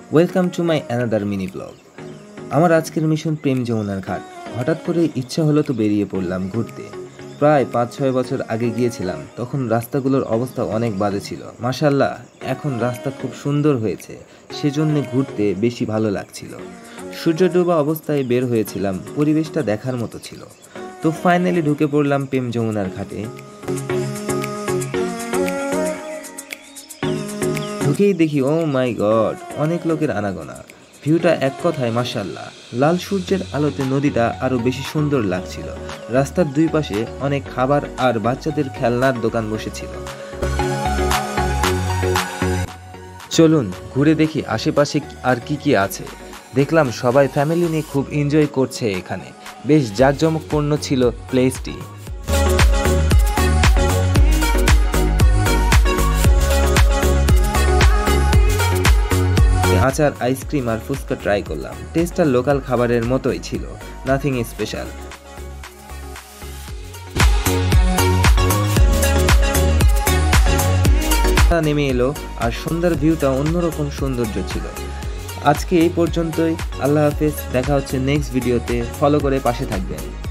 Welcome to my another mini blog. আমার আজকের mission প্রেম যমুনার ঘাট। হঠাৎ করে ইচ্ছা হলো তো বেরিয়ে পড়লাম ঘুরতে। প্রায় ৫-৬ বছর আগে গিয়েছিলাম, তখন রাস্তাগুলোর অবস্থা অনেক বাজে ছিল। মাশাআল্লাহ, এখন রাস্তা খুব সুন্দর হয়েছে, সেজন্য ঘুরতে বেশি ভালো লাগছিল। সূর্য ডোবা অবস্থায় বের হয়েছিলাম, পরিবেশটা দেখার মতো ছিল। তো ফাইনালি ঢুকে পড়লাম প্রেম যমুনার ঘাটে। ঢুকেই দেখি ও মাই গড, অনেক লোকের আনাগোনা। ভিউটা এক কথায় মাশাআল্লাহ। লাল সূর্যের আলোতে নদীটা আরো বেশি সুন্দর লাগছিল। রাস্তার দুই পাশে অনেক খাবার আর বাচ্চাদের খেলনার দোকান বসেছিল। চলুন ঘুরে দেখি আশেপাশে আর কি কি আছে। দেখলাম সবাই ফ্যামিলি নিয়ে খুব এনজয় করছে এখানে। বেশ জাঁকজমকপূর্ণ ছিল প্লেসটি। আচার, আইসক্রিম আর ফুচকা ট্রাই করলাম। টেস্টটা লোকাল খাবারের মতোই ছিল, নাথিং স্পেশাল। নেমে এলো আর সুন্দর ভিউটা অন্যরকম সৌন্দর্য ছিল। আজকে এই পর্যন্তই। আল্লাহ হাফেজ, দেখা হচ্ছে নেক্সট ভিডিওতে। ফলো করে পাশে থাকবেন।